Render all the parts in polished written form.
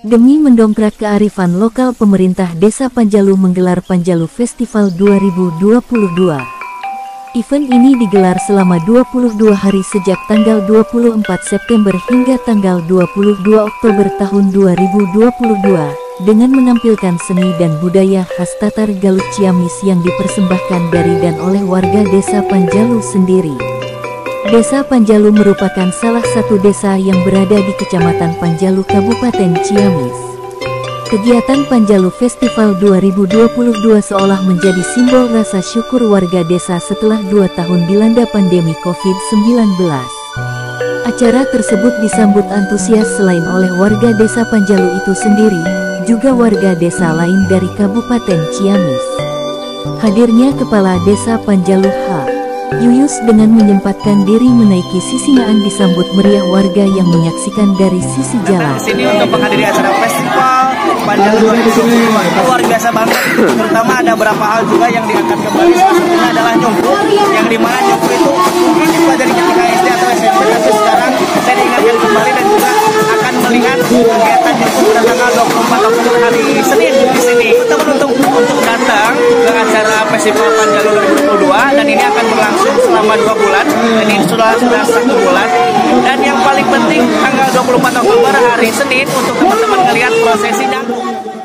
Demi mendongkrak kearifan lokal, pemerintah Desa Panjalu menggelar Panjalu Festival 2022. Event ini digelar selama 22 hari sejak tanggal 24 September hingga tanggal 22 Oktober tahun 2022, dengan menampilkan seni dan budaya khas Tatar Galuh Ciamis yang dipersembahkan dari dan oleh warga Desa Panjalu sendiri. Desa Panjalu merupakan salah satu desa yang berada di Kecamatan Panjalu, Kabupaten Ciamis. Kegiatan Panjalu Festival 2022 seolah menjadi simbol rasa syukur warga desa setelah 2 tahun dilanda pandemi COVID-19. Acara tersebut disambut antusias selain oleh warga Desa Panjalu itu sendiri, juga warga desa lain dari Kabupaten Ciamis. Hadirnya Kepala Desa Panjalu Yuyus dengan menyempatkan diri menaiki Sisingaan disambut meriah warga yang menyaksikan dari sisi jalan. Di sini untuk menghadiri acara festival Panjalu 2022 luar biasa banget. Terutama ada beberapa hal juga yang diangkat kembali. Salah satunya adalah nyongku, yang dimana nyongku itu mungkin dipelajari ketika SD atau SMP, tapi sekarang saya diingatkan kembali dan juga akan melihat kegiatan nyongku pada tanggal 24 Oktober hari Senin di sini. Teman-teman untuk datang ke acara festival Panjalu 2022 dan ini akan berlangsung selama 2 bulan. Dan ini sudah 1 bulan. Dan yang paling penting tanggal 24 Oktober hari Senin untuk teman-teman melihat prosesi nyangku.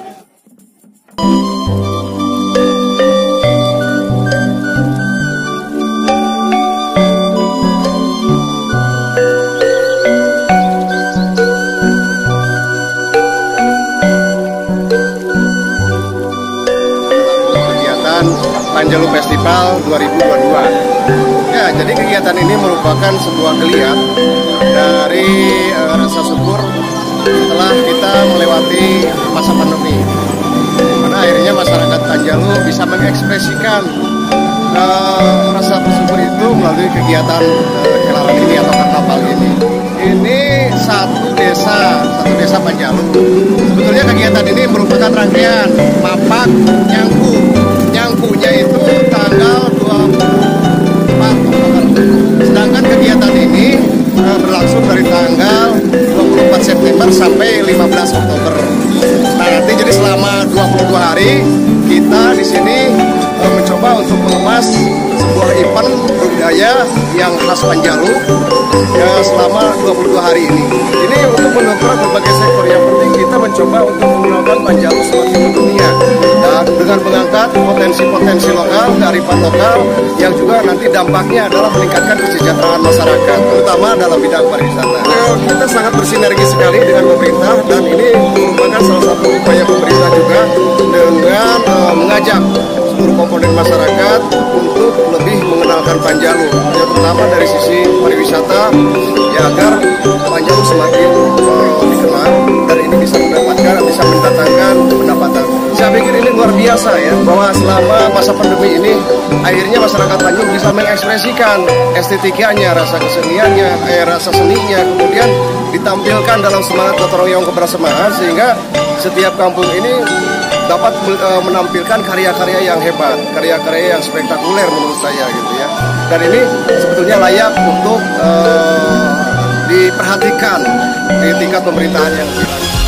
Panjalu Festival 2022. Ya, jadi kegiatan ini merupakan sebuah geliat dari rasa syukur setelah kita melewati masa pandemi. Karena akhirnya masyarakat Panjalu bisa mengekspresikan rasa bersyukur itu melalui kegiatan gelaran ini atau karnaval ini. Ini satu desa Panjalu. Sebetulnya kegiatan ini merupakan rangkaian mapak nyangku. Nyangkunya itu tanggal 24 Oktober. Sedangkan kegiatan ini berlangsung dari tanggal 24 September sampai 15 Oktober. Nah, nanti jadi selama 22 hari kita di sini mencoba untuk mengemas sebuah event budaya yang khas Panjalu ya selama 22 hari ini. Ini untuk mendongkrak berbagai sektor. Yang penting kita mencoba untuk mengenalkan Panjalu semakin mendunia dan dengan mengangkat potensi-potensi lokal, kearifan lokal yang juga nanti dampaknya adalah meningkatkan kesejahteraan masyarakat, terutama dalam bidang pariwisata. Kita sangat bersinergi sekali dengan pemerintah dan ini merupakan salah satu upaya pemerintah juga dengan mengajak seluruh komponen masyarakat untuk lebih mengenalkan Panjalu, ya, terutama dari sisi pariwisata, ya agar Panjalu semakin dikenal dan ini bisa mendatangkan pendapatan. Saya pikir ini luar biasa ya, bahwa selama masa pandemi ini akhirnya masyarakat Panjalu bisa mengekspresikan estetikanya, rasa keseniannya, rasa seninya, kemudian ditampilkan dalam semangat gotong royong kebersamaan sehingga setiap kampung ini dapat menampilkan karya-karya yang hebat, karya-karya yang spektakuler menurut saya gitu ya. Dan ini sebetulnya layak untuk diperhatikan di tingkat pemerintahan yang